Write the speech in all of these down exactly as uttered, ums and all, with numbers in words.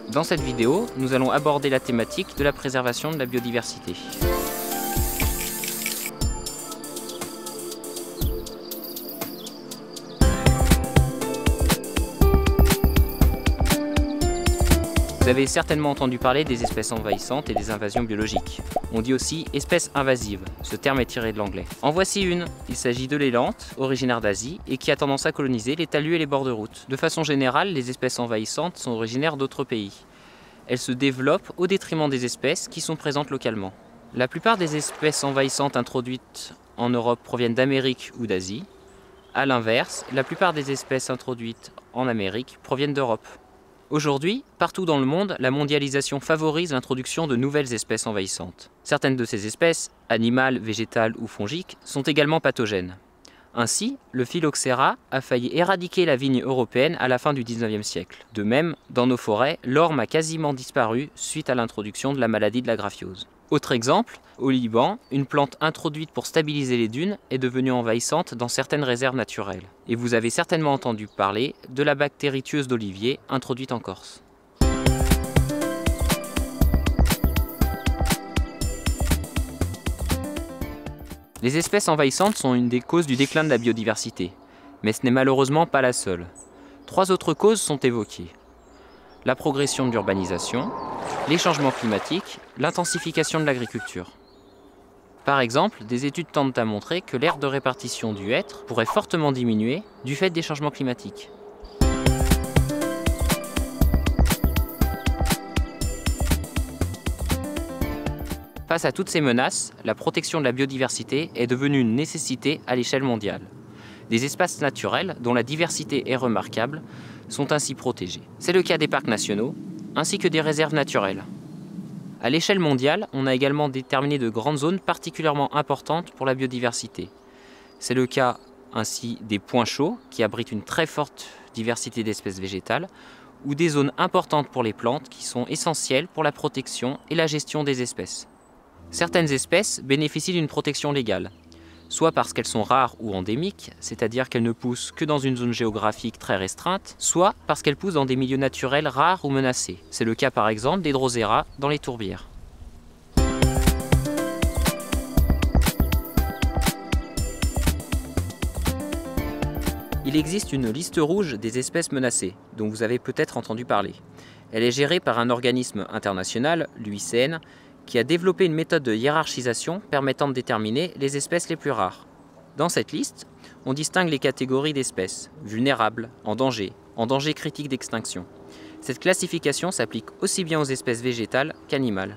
Dans cette vidéo, nous allons aborder la thématique de la préservation de la biodiversité. Vous avez certainement entendu parler des espèces envahissantes et des invasions biologiques. On dit aussi espèces invasives, ce terme est tiré de l'anglais. En voici une, il s'agit de l'élante, originaire d'Asie, et qui a tendance à coloniser les talus et les bords de route. De façon générale, les espèces envahissantes sont originaires d'autres pays. Elles se développent au détriment des espèces qui sont présentes localement. La plupart des espèces envahissantes introduites en Europe proviennent d'Amérique ou d'Asie. A l'inverse, la plupart des espèces introduites en Amérique proviennent d'Europe. Aujourd'hui, partout dans le monde, la mondialisation favorise l'introduction de nouvelles espèces envahissantes. Certaines de ces espèces, animales, végétales ou fongiques, sont également pathogènes. Ainsi, le phylloxéra a failli éradiquer la vigne européenne à la fin du dix-neuvième siècle. De même, dans nos forêts, l'orme a quasiment disparu suite à l'introduction de la maladie de la graphiose. Autre exemple, au Liban, une plante introduite pour stabiliser les dunes est devenue envahissante dans certaines réserves naturelles. Et vous avez certainement entendu parler de la bactérie tueuse d'olivier introduite en Corse. Les espèces envahissantes sont une des causes du déclin de la biodiversité, mais ce n'est malheureusement pas la seule. Trois autres causes sont évoquées. La progression de l'urbanisation, les changements climatiques, l'intensification de l'agriculture. Par exemple, des études tentent à montrer que l'aire de répartition du hêtre pourrait fortement diminuer du fait des changements climatiques. Face à toutes ces menaces, la protection de la biodiversité est devenue une nécessité à l'échelle mondiale. Des espaces naturels, dont la diversité est remarquable, sont ainsi protégés. C'est le cas des parcs nationaux, ainsi que des réserves naturelles. À l'échelle mondiale, on a également déterminé de grandes zones particulièrement importantes pour la biodiversité. C'est le cas ainsi des points chauds, qui abritent une très forte diversité d'espèces végétales, ou des zones importantes pour les plantes, qui sont essentielles pour la protection et la gestion des espèces. Certaines espèces bénéficient d'une protection légale, soit parce qu'elles sont rares ou endémiques, c'est-à-dire qu'elles ne poussent que dans une zone géographique très restreinte, soit parce qu'elles poussent dans des milieux naturels rares ou menacés. C'est le cas par exemple des Drosera dans les tourbières. Il existe une liste rouge des espèces menacées, dont vous avez peut-être entendu parler. Elle est gérée par un organisme international, l'U I C N, qui a développé une méthode de hiérarchisation permettant de déterminer les espèces les plus rares. Dans cette liste, on distingue les catégories d'espèces, vulnérables, en danger, en danger critique d'extinction. Cette classification s'applique aussi bien aux espèces végétales qu'animales.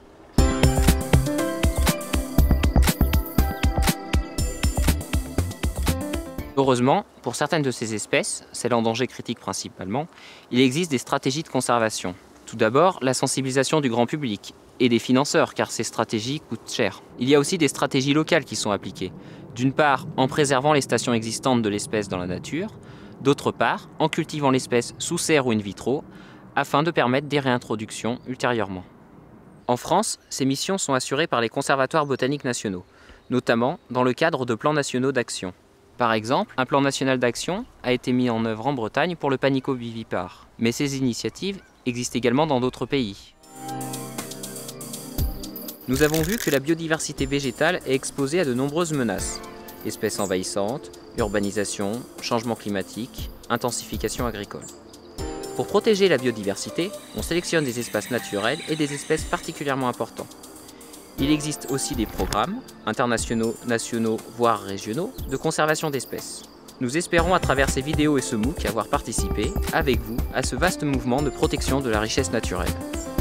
Heureusement, pour certaines de ces espèces, celles en danger critique principalement, il existe des stratégies de conservation. Tout d'abord, la sensibilisation du grand public et des financeurs, car ces stratégies coûtent cher. Il y a aussi des stratégies locales qui sont appliquées. D'une part, en préservant les stations existantes de l'espèce dans la nature, d'autre part, en cultivant l'espèce sous serre ou in vitro, afin de permettre des réintroductions ultérieurement. En France, ces missions sont assurées par les conservatoires botaniques nationaux, notamment dans le cadre de plans nationaux d'action. Par exemple, un plan national d'action a été mis en œuvre en Bretagne pour le panico vivipare. Mais ces initiatives existent également dans d'autres pays. Nous avons vu que la biodiversité végétale est exposée à de nombreuses menaces. Espèces envahissantes, urbanisation, changement climatique, intensification agricole. Pour protéger la biodiversité, on sélectionne des espaces naturels et des espèces particulièrement importants. Il existe aussi des programmes, internationaux, nationaux, voire régionaux, de conservation d'espèces. Nous espérons à travers ces vidéos et ce MOOC avoir participé, avec vous, à ce vaste mouvement de protection de la richesse naturelle.